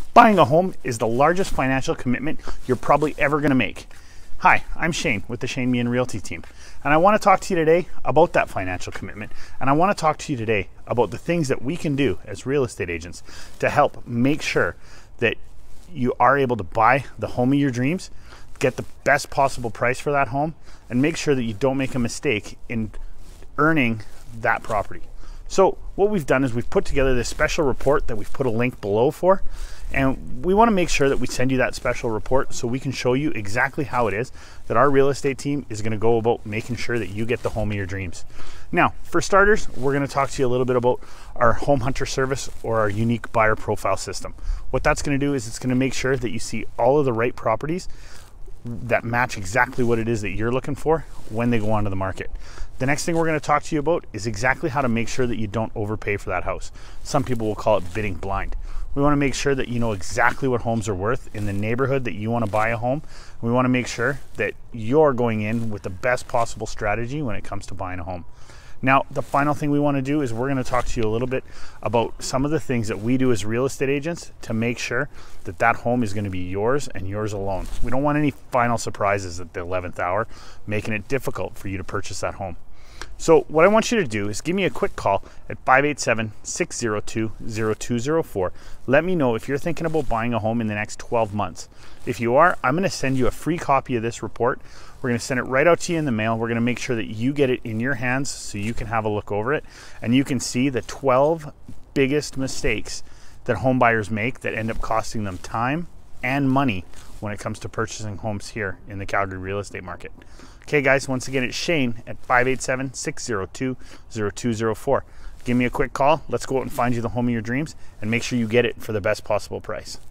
Buying a home is the largest financial commitment you're probably ever going to make. Hi, I'm Shane with the Meahan Realty team, and I want to talk to you today about that financial commitment, and I want to talk to you today about the things that we can do as real estate agents to help make sure that you are able to buy the home of your dreams, get the best possible price for that home, and make sure that you don't make a mistake in earning that property. So what we've done is we've put together this special report that we've put a link below for, and we want to make sure that we send you that special report so we can show you exactly how it is that our real estate team is going to go about making sure that you get the home of your dreams. Now, for starters, we're going to talk to you a little bit about our home hunter service or our unique buyer profile system. What that's going to do is it's going to make sure that you see all of the right properties that match exactly what it is that you're looking for when they go onto the market. The next thing we're going to talk to you about is exactly how to make sure that you don't overpay for that house. Some people will call it bidding blind. We want to make sure that you know exactly what homes are worth in the neighborhood that you want to buy a home. We want to make sure that you're going in with the best possible strategy when it comes to buying a home. Now, the final thing we want to do is we're going to talk to you a little bit about some of the things that we do as real estate agents to make sure that that home is going to be yours and yours alone. We don't want any final surprises at the 11th hour, making it difficult for you to purchase that home. So what I want you to do is give me a quick call at 587-602-0204. Let me know if you're thinking about buying a home in the next 12 months. If you are, I'm going to send you a free copy of this report. We're going to send it right out to you in the mail. We're going to make sure that you get it in your hands so you can have a look over it and you can see the 12 biggest mistakes that home buyers make that end up costing them time and money when it comes to purchasing homes here in the Calgary real estate market. Okay guys, once again, it's Shane at 587-602-0204. Give me a quick call. Let's go out and find you the home of your dreams and make sure you get it for the best possible price.